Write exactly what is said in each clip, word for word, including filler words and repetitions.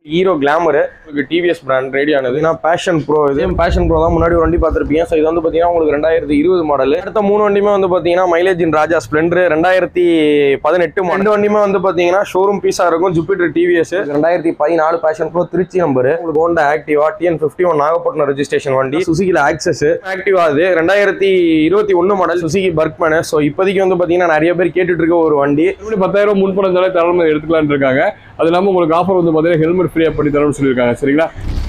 Hero Glamour, T V S brand ready ஆனது. நான் Passion Pro இது Passion Pro தான் முன்னாடி ஒரு வண்டி பார்த்திருப்பீங்க. சோ இது வந்து பாத்தீங்கன்னா உங்களுக்கு ரெண்டாயிரத்து இருபது மாடல். அடுத்த மூணு வண்டியுமே வந்து பாத்தீங்கன்னா மைலேஜ் இன் ராஜா ஸ்ப்ளெண்டர் ரெண்டாயிரத்து பதினெட்டு மாடல். ரெண்டு வண்டியுமே வந்து பாத்தீங்கன்னா ஷோரூம் பீஸா இருக்கும். ஜூபிட்டர் T V S ரெண்டாயிரத்து பதினாலு Passion Pro திருச்சி நம்பர். உங்களுக்கு Honda Activa T N fifty one Nagapattinam registration வண்டி. Suzuki Access Activa அது ரெண்டாயிரத்து இருபத்தி ஒன்று மாடல் Suzuki Bike. சோ இப்போதைக்கு வந்து பாத்தீங்கன்னா நிறைய பேர் கேட்டுட்டு இருக்க ஒரு வண்டி. பத்தாயிரம் முன்பணத்தாலே தரமா எடுத்துக்கலாம்னு இருக்காங்க. அது இல்லாம உங்களுக்கு ஆஃபர் வந்து பாத்தீங்கன்னா ஹெல்மெட் ஃப்ரீயா பண்ணி தரோம்னு சொல்லிருக்காங்க. சரிங்களா?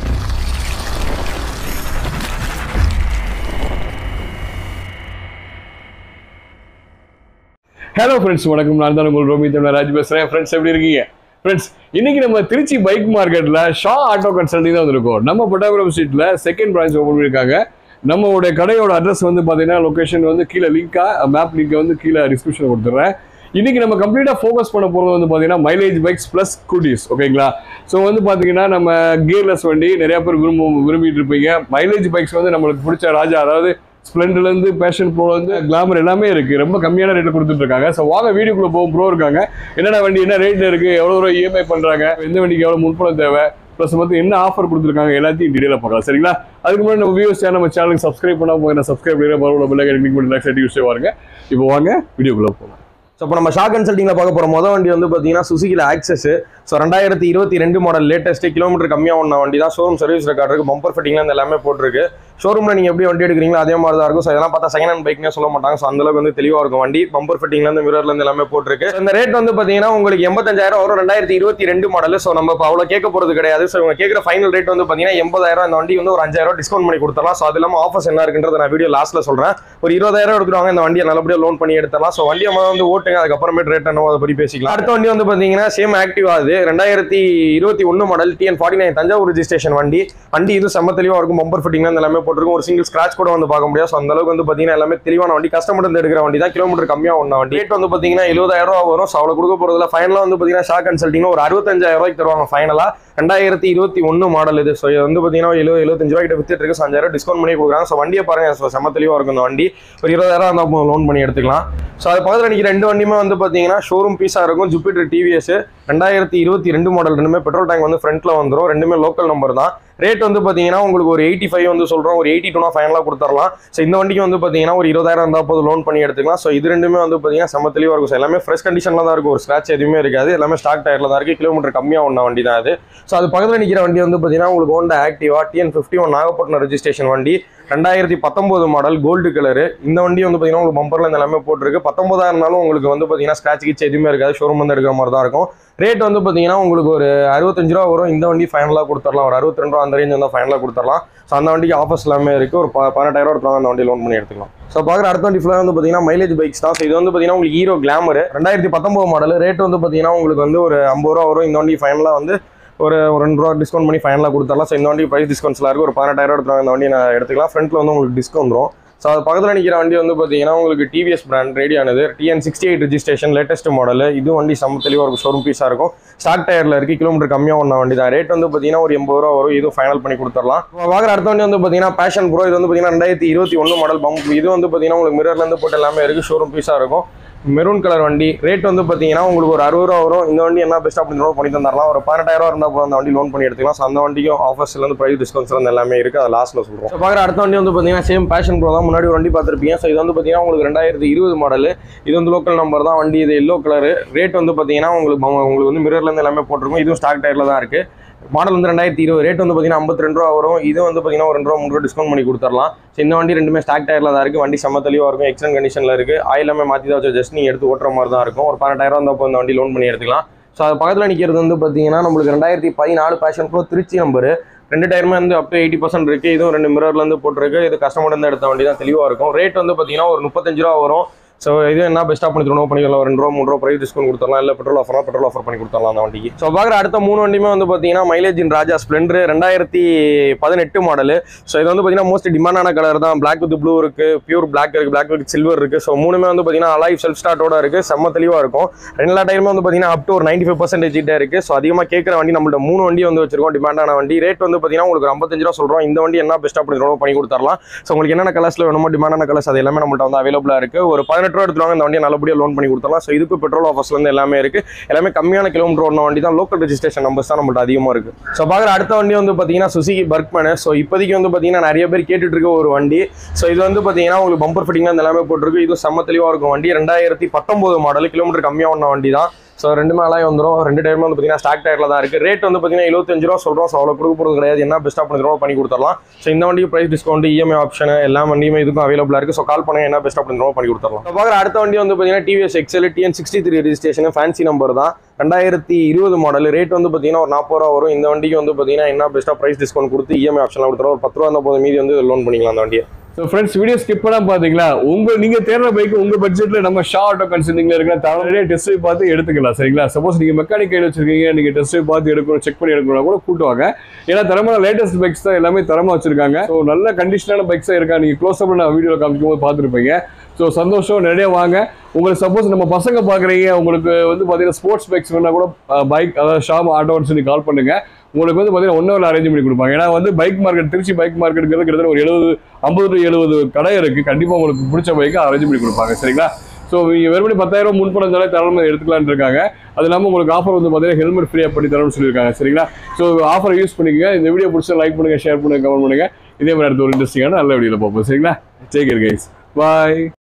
ஹலோ ஃப்ரெண்ட்ஸ், வணக்கம். நான் தான் உங்கள் ரோமி தமிழ்நாடு பேசுறேன். ஃப்ரெண்ட்ஸ் எப்படி இருக்கீங்க? ஃப்ரெண்ட்ஸ், இன்னைக்கு நம்ம திருச்சி பைக் மார்க்கெட்ல ஷா ஆட்டோ கன்சல்டிங் தான் வந்திருக்கோம். நம்ம பட்டாபுரம் ஸ்ட்ரீட்ல செகண்ட் பிரான்ச் ஓபன் பண்ணிருக்காங்க. நம்மளுடைய கடையோட அட்ரஸ் வந்து பாத்தீங்கன்னா லொகேஷன் வந்து கீழே லிங்கா மேப் லிங்க் வந்து கீழே டிஸ்கிரிப்ஷன் கொடுத்துறேன். இன்னைக்கு நம்ம கம்ப்ளீட்டா ஃபோக்கஸ் பண்ண போறது வந்து பாத்தீங்கன்னா மைலேஜ் பைக்ஸ் பிளஸ் ஸ்கூட்டிஸ். ஓகேங்களா? ஸோ வந்து பாத்தீங்கன்னா நம்ம கியர்லெஸ் வண்டி நிறைய பேர் விரும்ப விரும்பிட்டு இருப்பீங்க. மைலேஜ் பைக்ஸ் வந்து நம்மளுக்கு பிடிச்ச ராஜா, அதாவது ஸ்ப்ளெண்டர்ல இருந்து பேஷன் ப்ரோ வந்து கிளாமர் எல்லாமே இருக்கு. ரொம்ப கம்மியான ரேட்ல கொடுத்துட்டு இருக்காங்க. ஸோ வாங்க வீடியோக்குள்ள போகும். ப்ரோ இருக்காங்க. என்னென்ன வண்டி என்ன ரேட்ல இருக்கு, எவ்வளவு ரூபாய் இஎம்ஐ பண்றாங்க, எந்த வண்டிக்கு எவ்வளவு முன்பணம் தேவை, ப்ளஸ் வந்து என்ன ஆஃபர் கொடுத்துருக்காங்க, எல்லாத்தையும் டீடைலா பார்க்கலாம். சரிங்களா? அதுக்கு முன்னாடி நம்ம வியூஸ் சேனல் நம்ம சேனலுக்கு சப்ஸ்கிரைப் பண்ணா போங்க. சப்ஸ்கிரைப் பண்ணி பரவாயில்ல பெல் ஐகான் கிளிக் பண்ணி லைக் சைட் யூஸ் வாருங்க. இப்போ வாங்க வீடியோக்குள்ள போகலாம். ஸோ இப்போ நம்ம ஷா கன்சல்டிங்ல பார்க்க போகிற மொதல் வண்டி வந்து பார்த்தீங்கன்னா சுசுகியில் ஆக்சஸ். ஸோ ரெண்டாயிரத்தி இருபத்தி ரெண்டு மாடல் லேட்டஸ்ட் கிலோமீட்டர் கம்மியாக ஒன்று வண்டி தான். ஷோரூம் சர்வீஸ் ரெக்கார்ட் இருக்கு, பம்பர் ஃபிட்டிங்லாம் இந்த எல்லாமே போட்டிருக்கு. ஷோரூமில் நீங்கள் எப்படி வண்டி எடுக்கிறீங்களோ அதே மாதிரி தான் இருக்கும். ஸோ இதெல்லாம் பார்த்தா செகண்ட் ஹேண்ட் பைக்னே சொல்ல மாட்டாங்க. ஸோ அந்தளவுக்கு வந்து தெளிவாக இருக்கும் வண்டி. பம்பர் ஃபிட்டிங்லேருந்து மிரர்லேருந்து எல்லாமே போட்டிருக்கு. இந்த ரேட் வந்து பார்த்தீங்கன்னா உங்களுக்கு எண்பத்தஞ்சாயிரம் வரும். ரெண்டாயிரத்தி இருபத்தி ரெண்டு மாடல். ஸோ நம்ம இப்போ அவ்வளோ கேட்க போகிறது கிடையாது. ஸோ இவங்க கேட்குற ஃபைனல் ரேட் வந்து பார்த்தீங்கன்னா எண்பதாயிரம். இந்த வண்டி வந்து ஒரு அஞ்சாயிரம் டிஸ்கவுண்ட் பண்ணி கொடுத்தலாம். ஸோ அது இல்லாமல் ஆஃபர்ஸ் என்ன இருக்குன்றத நான் வீடியோ லாஸ்ட்டில் சொல்கிறேன். ஒரு இருபதாயிரம் எடுத்துருவாங்க, இந்த வண்டியை நல்லபடியாக லோன் பண்ணி எடுத்துடலாம். ஸோ வண்டியை வந்து ஓட்டுங்க, அதுக்கப்புறமேட்டு ரேட் என்னவோ அதை பற்றி பேசிக்கலாம். அடுத்த வண்டி வந்து பார்த்தீங்கன்னா சேம் ஆக்டிவா அது ரெண்டாயிரத்தி இருபத்தி ஒன்று model T N forty nine Thanjavur registration வண்டி. வண்டி இது செம்ம தெளிவாக இருக்கும். பம்பர் ஃபிட்டிங்ல எல்லாமே போட்டிருக்கும். ஒரு சிங்கிள் ஸ்கிராச் கூட வந்து பார்க்க முடியாது. ஸோ அந்த அளவுக்கு வந்து பார்த்தீங்கன்னா எல்லாமே தெளிவான வண்டி. கஸ்டமர் வந்து எடுக்கிற வண்டி தான். கிலோமீட்டர் கம்மியாக ஒன்று வண்டி. ரேட் வந்து பார்த்தீங்கன்னா எழுபதாயிரம் ரூபா வரும். ஸோ அவ்வளோ கொடுக்க போகிறதுல ஃபைனலாக வந்து பார்த்தீங்கன்னா ஷா கன்சல்டிங் ஒரு அறுபத்தஞ்சாயிரம் ரூபாய்க்கு தருவாங்க ஃபைனலாக. ரெண்டாயிரத்தி இருபத்தி ஒன்று மாடல் இது. ஸோ இது வந்து பார்த்தீங்கன்னா எழுபது எழுபத்தஞ்சு ரூபாய்க்கு வித்துட்டு இருக்கு. அஞ்சாயிரம் டிஸ்கவுண்ட் பண்ணி கொடுக்குறாங்க. ஸோ வண்டியை பாருங்க, ஸோ செம்ம தெளிவாக இருக்கும் இந்த வண்டி. ஒரு இருபதாயிரம் இருந்தால் லோன் பண்ணி எடுத்துக்கலாம். ஸோ அது பக்கத்தில் நிற்கிற ரெண்டு வண்டியுமே வந்து பார்த்தீங்கன்னா ஷோரூம் பீஸாக இருக்கும். ஜூபிட்டர் T V S ரெண்டாயிரத்தி இருபத்தி ரெண்டு மாடல். ரெண்டுமே பெட்ரோல் டேங்க் வந்து ஃப்ரண்ட்ல வந்துடும். ரெண்டுமே லோக்கல் நம்பர் தான். ரேட் வந்து பார்த்தீங்கன்னா உங்களுக்கு ஒரு எயிட்டி ஃபைவ் வந்து சொல்கிறோம். ஒரு எயிட்டி டூனா ஃபைனலாக கொடுத்துடலாம். ஸோ இந்த வண்டிக்கு வந்து பார்த்தீங்கன்னா ஒரு இருபதாயிரம் இருந்தால் போது லோன் பண்ணி எடுத்துக்கலாம். ஸோ இது ரெண்டுமே வந்து பார்த்தீங்கன்னா செம்ம தெளிவாக இருக்கும். ஸோ எல்லாமே ஃப்ரெஷ் கண்டிஷனில் தான் இருக்கும். ஒரு ஸ்க்ராச் எதுவுமே இருக்காது. எல்லாமே ஸ்டாக் டயரில் தான் இருக்குது. கிலோமீட்டர் கம்மியாக ஒன்று வண்டி தான் அது. ஸோ அது பக்கத்தில் நிற்கிற வண்டி வந்து பார்த்தீங்கன்னா உங்களுக்கு Honda Activa T N fifty one Nagapattinam registration வண்டி. ரெண்டாயிரத்தி பத்தொன்பது மாடல் கோல்டு கலரு. இந்த வண்டி வந்து பார்த்தீங்கன்னா உங்களுக்கு பம்பர்ல இந்த எல்லாமே போட்டிருக்கு. பத்தொன்பதாயிரம் இருந்தாலும் உங்களுக்கு வந்து பார்த்தீங்கன்னா ஸ்க்ராச் கிச் எதுவுமே இருக்காது. ஷோரூம் வந்து எடுக்கிற மாதிரி தான் இருக்கும். ரேட் வந்து பார்த்தீங்கன்னா உங்களுக்கு ஒரு அறுபத்தஞ்சு ரூபா வரும். இந்த வண்டி ஃபைனலாக கொடுத்துடலாம். ஒரு அறுபத்தி ரெண்டு ரூபா அந்த ரேஞ்ச் வந்து ஃபைனலாக கொடுத்துடலாம். ஸோ அந்த வண்டிக்கு ஆஃபர்ஸ் எல்லாமே இருக்குது. ஒரு பதினெட்டாயிரம் ரூபா எடுத்துவாங்க, அந்த வண்டி லோன் பண்ணி எடுத்துக்கலாம். ஸோ பார்க்குற அடுத்த வண்டி ஃபுல்லாக வந்து பார்த்தீங்கன்னா மைலேஜ் பைக்ஸ் தான். ஸோ இது வந்து பார்த்தீங்கன்னா உங்களுக்கு ஹீரோ கிளாமர் ரெண்டாயிரத்தி பத்தொன்பது மாடல். ரேட் வந்து பார்த்தீங்கன்னா உங்களுக்கு வந்து ஒரு ஐம்பது ரூபா வரும். இந்த வண்டி ஃபைனலாக வந்து ஒரு ரெண்டு ரூபா டிஸ்கவுண்ட் பண்ணி ஃபைனலாக கொடுத்துடலாம். ஸோ இந்த வண்டி ப்ரைஸ் டிஸ்கவுண்ட்ஸ்லாம் இருக்குது. ஒரு பதினெட்டாயிரம் எடுத்துவாங்க, இந்த வண்டி நான் எடுத்துக்கலாம். ஃப்ரண்ட்டில் வந்து உங்களுக்கு டிஸ்கவுண்ட் வரும். ஸோ அது பக்கத்தில் நிற்கிற வண்டி வந்து பார்த்தீங்கன்னா உங்களுக்கு T V S brand ready ஆனது. T N sixty eight registration latest model. இது வண்டி செம்ம தெளிவாக இருக்கும். ஷோரூம் பீஸாக இருக்கும். ஸ்டாக் டயரில் இருக்குது. கிலோமீட்டர் கம்மியாக ஒன்று வண்டி தான். ரேட் வந்து பார்த்தீங்கன்னா ஒரு எண்பது ரூபா வரும். இதுவும் ஃபைனல் பண்ணி கொடுத்துடலாம். வாங்குற அடுத்த வண்டி வந்து பார்த்தீங்கன்னா பேஷன் ப்ரோ. இது வந்து பார்த்தீங்கன்னா ரெண்டாயிரத்தி இருபத்தி ஒன்று மாடல் பம்ப். இது வந்து பார்த்தீங்கன்னா உங்களுக்கு மிரர்லேருந்து போட்டு எல்லாமே இருக்குது. ஷோரூம் பீஸாக இருக்கும். மெரூன் கலர் வண்டி. ரேட் வந்து பார்த்தீங்கன்னா உங்களுக்கு ஒரு அறுபது ரூபா வரும். இந்த வண்டி என்ன பெஸ்ட் அப்படின்னு பண்ணி தந்துடலாம். ஒரு பதினெட்டாயிரம் ரூபா இருந்தால் போதும், அந்த வண்டி லோன் பண்ணி எடுத்துக்கலாம். ஸோ அந்த வண்டிக்கும் ஆஃபர்ஸ்லேருந்து ப்ரைஸ் டிஸ்கவுண்ட்ஸ் வந்து எல்லாமே இருக்குது. அது லாஸ்ட்டில் சொல்கிறோம். ஸோ பார்க்குற அடுத்த வண்டி வந்து பார்த்தீங்கன்னா சேம் பேஷன் ப்ரோ தான். முன்னாடி ஒரு வண்டி பார்த்துருப்பீங்க. ஸோ இது வந்து பார்த்தீங்கன்னா உங்களுக்கு ரெண்டாயிரத்தி இருபது மாடல். இது வந்து லோக்கல் நம்பர் தான் வண்டி. இது எல்லோ கலர். ரேட் வந்து பார்த்தீங்கன்னா உங்களுக்கு உங்களுக்கு வந்து மிரர்லேருந்து எல்லாமே போட்டிருக்கும். இதுவும் ஸ்டாக் டயரில் தான் இருக்குது. மாடல் வந்து ரெண்டாயிரத்தி இருபது. ரேட் வந்து பார்த்தீங்கன்னா ஐம்பத்தி ரெண்டு ரூபா வரும். இது வந்து பார்த்தீங்கன்னா ஒரு ரெண்டு ரூபா மூணு ரூபா டிஸ்கவுண்ட் பண்ணி கொடுத்துடலாம். ஸோ இந்த வண்டி ரெண்டுமே ஸ்டாக் டயரில் தான் இருக்குது. வண்டி செம்ம தெளிவாக இருக்கும். எக்ஸலன்ட் கண்டிஷனில் இருக்குது. ஆயிலாமே மாற்றி தான் வச்சு ஜஸ்ட் நீங்கள் எடுத்து ஓட்டுற மாதிரி தான் இருக்கும். ஒரு பதினெட்டாயிரம் இருந்தால் இந்த வண்டி லோன் பண்ணி எடுத்துக்கலாம். ஸோ அது பக்கத்தில் நிற்கிறது வந்து பார்த்தீங்கன்னா நம்மளுக்கு ரெண்டாயிரத்தி பதினாலு Passion Pro திருச்சி நம்பர். ரெண்டு டயருமே வந்து அப் டு எயிட்டி பர்சன்ட் இருக்குது. இதுவும் ரெண்டு மிரர்லேருந்து போட்டிருக்கு. இது கஸ்டமர் வந்து எடுத்த வண்டி தான். தெளிவாக இருக்கும். ரேட் வந்து பார்த்தீங்கன்னா ஒரு முப்பத்தஞ்சு ரூபா வரும். ஸோ இது என்ன பெஸ்ட்டாக பண்ணி தரணும் பண்ணிக்கலாம். ரெண்டு ரூபா மூணு ரூபா ப்ரைஸ் டிஸ்கவுண்ட் கொடுத்துடலாம். இல்லை பெட்ரோல் ஆஃபர்னா பெட்ரோல் ஆஃபர் பண்ணி கொடுத்துடலாம் அந்த வண்டிக்கு. ஸோ பார்க்குற அடுத்த மூணு வண்டியுமே வந்து பார்த்தீங்கன்னா மைலேஜ் இன் ராஜா ஸ்ப்ளெண்டர் ரெண்டாயிரத்தி பதினெட்டு மாடல். ஸோ இது வந்து பார்த்தீங்கன்னா மோஸ்ட் டிமாண்டான கலர் தான். பிளாக் வித் ப்ளூ இருக்குது, பியூர் பிளாக் இருக்குது, பிளாக் வித் சில்வர் இருக்குது. ஸோ மூணுமே வந்து பார்த்தீங்கன்னா அலாய் செல்ஃப் ஸ்டார்ட்டோட இருக்குது. செம்ம தெளிவாக இருக்கும். ரெண்டு டைமே வந்து பார்த்தீங்கன்னா அப் டு ஒரு நைன்டி ஃபைவ் பர்சன்டேஜ் கிட்ட இருக்குது. ஸோ அதிகமாக கேட்குற வண்டி நம்மள்ட்ட மூணு வண்டி வந்து வச்சிருக்கோம். டிமாண்டான வண்டி. ரேட் வந்து பார்த்தீங்கன்னா உங்களுக்கு ஐம்பத்தஞ்சு ரூபா சொல்கிறோம். இந்த வண்டி என்ன பெஸ்ட்டாக பண்ணி பண்ணி கொடுத்துடலாம். ஸோ உங்களுக்கு என்னென்ன கலர்ஸில் வேணுமோ டிமாண்டான கலர்ஸ் அது எல்லாமே நம்மள்ட்ட வந்து அவைலபிளாக இருக்குது. ஒரு பதினெட்டு ரூபா எடுத்துவாங்க இந்த வண்டியை நல்லபடியாக லோன் பண்ணி கொடுத்துடலாம். ஸோ இதுக்கு பெட்ரோல் ஆஃபர்ஸ்லேருந்து எல்லாமே இருக்குது. எல்லாமே கம்மியான கிலோமீட்டர் ஓடின வண்டி தான். லோக்கல் ரெஜிஸ்ட்ரேஷன் நம்பர்ஸ் தான் நம்மள்ட்ட அதிகமாக இருக்குது. ஸோ பார்க்குற அடுத்த வண்டி வந்து பார்த்தீங்கன்னா சுசுகி பர்க்மேனு. ஸோ இப்போதைக்கு வந்து பார்த்தீங்கன்னா நிறைய பேர் கேட்டுட்டு இருக்க ஒரு வண்டி. ஸோ இது வந்து பார்த்தீங்கன்னா உங்களுக்கு பம்பர் ஃபிட்டிங்லாம் இந்த எல்லாமே போட்டிருக்கு. இது செம்ம தெளிவாக இருக்கும் வண்டி. ரெண்டாயிரத்தி பத்தொம்போது மாடல், கிலோமீட்டர் கம்மியாக ஓடின வண்டி தான். ஸோ ரெண்டு மேலாயும் வந்துடும். ரெண்டு டைம் வந்து பார்த்தீங்கன்னா ஸ்டாக் டயரில் தான் இருக்குது. ரேட் வந்து பார்த்தீங்கன்னா எழுபத்தஞ்சு ரூபா சொல்கிறோம். ஸோ அவ்வளோ கொடுக்க போகிறது கிடையாது. என்ன பெஸ்ட்டாக பண்ணி ரூபா பண்ணி கொடுத்துடலாம். ஸோ இந்த வண்டிக்கு ப்ரைஸ் டிஸ்கவுண்ட், இஎம்ஐ ஆப்ஷன் எல்லா வண்டியுமே இதுக்கும் அவைலபிளாக இருக்குது. ஸோ கால் பண்ணி என்ன பெஸ்ட்டாக பண்ணி ரூபா பண்ணி கொடுத்துடலாம். ஸோ பார்க்குற அடுத்த வண்டி வந்து பார்த்தீங்கன்னா TVS XL TN sixty three registration, fancy number தான். ரெண்டாயிரத்தி இருபது மாடல். ரேட் வந்து பார்த்தீங்கன்னா ஒரு நாற்பது ரூபா வரும். இந்த வண்டிக்கு வந்து பார்த்தீங்கன்னா என்ன பெஸ்ட்டாக ப்ரைஸ் டிஸ்கவுண்ட் கொடுத்து இஎம்ஐ ஆப்ஷன்லாம் கொடுத்துருவோம். ஒரு பத்து ரூபா அந்த போது மீதி வந்து லோன் பண்ணிக்கலாம் அந்த வண்டியை. ஸோ ஃப்ரெண்ட்ஸ், வீடியோ ஸ்கிப் பண்ணாம பார்த்தீங்களா, உங்க நீங்க தேர்ற பைக் உங்க பட்ஜெட்ல நம்ம ஷா ஆட்டோ கன்சல்டிங்ல இருக்கிற தரவுலேயே டெஸ்ட் ட்ரைவ் பார்த்து எடுத்துக்கலாம். சரிங்களா? சப்போஸ் நீங்க மெக்கானிக் கைடு வச்சிருக்கீங்க, நீங்க டெஸ்ட் ட்ரைவ் பார்த்து எடுக்கணும், செக் பண்ணி எடுக்கணும் கூட கூட்டுவாங்க. ஏன்னா தரமான லேட்டஸ்ட் பைக்ஸ் தான் எல்லாமே தரமா வச்சிருக்காங்க. ஸோ நல்ல கண்டிஷனான பைக்ஸா இருக்கா, நீங்க க்ளோஸ் அப் நான் வீடியோவில் காமிக்கும் போது பார்த்துருப்பீங்க. ஸோ சந்தோஷம், நிறைய வாங்க. உங்களுக்கு சப்போஸ் நம்ம பசங்க பார்க்குறீங்க, உங்களுக்கு வந்து பார்த்தீங்கன்னா ஸ்போர்ட்ஸ் பைக்ஸ் வேணா கூட பைக் அதாவது ஷா ஆட்டோன்னு சொல்லி கால் பண்ணுங்க. உங்களுக்கு வந்து பார்த்தீங்கன்னா ஒன் ஹவரில் அரேஞ்ச் பண்ணி கொடுப்பாங்க. ஏன்னா வந்து பைக் மார்க்கெட், திருச்சி பைக் மார்க்கெட்டுங்கிறது கிட்டத்தட்ட ஒரு எழுபது ஐம்பது டு எழுபது கடை இருக்குது. கண்டிப்பாக உங்களுக்கு பிடிச்ச பைக்கை அரேஞ்ச் பண்ணி கொடுப்பாங்க. சரிங்களா? ஸோ நீங்கள் வெறுமனே பத்தாயிரம் முன்பணம் இருந்தாலே தரணும் எடுத்துக்கலான்னு இருக்காங்க. அது இல்லாமல் உங்களுக்கு ஆஃபர் வந்து பார்த்தீங்கன்னா ஹெல்மெட் ஃப்ரீயாக பண்ணி தரணும்னு சொல்லியிருக்காங்க. சரிங்களா? ஸோ ஆஃபர் யூஸ் பண்ணிக்கங்க. இந்த வீடியோ பிடிச்சா லைக் பண்ணுங்கள், ஷேர் பண்ணுங்கள், கமெண்ட் பண்ணுங்கள். இதே மாதிரி அடுத்த ஒரு இன்ட்ரெஸ்டிங்கான நல்ல வீடியோவில் பார்ப்போம். சரிங்களா? Take care guys. பாய்.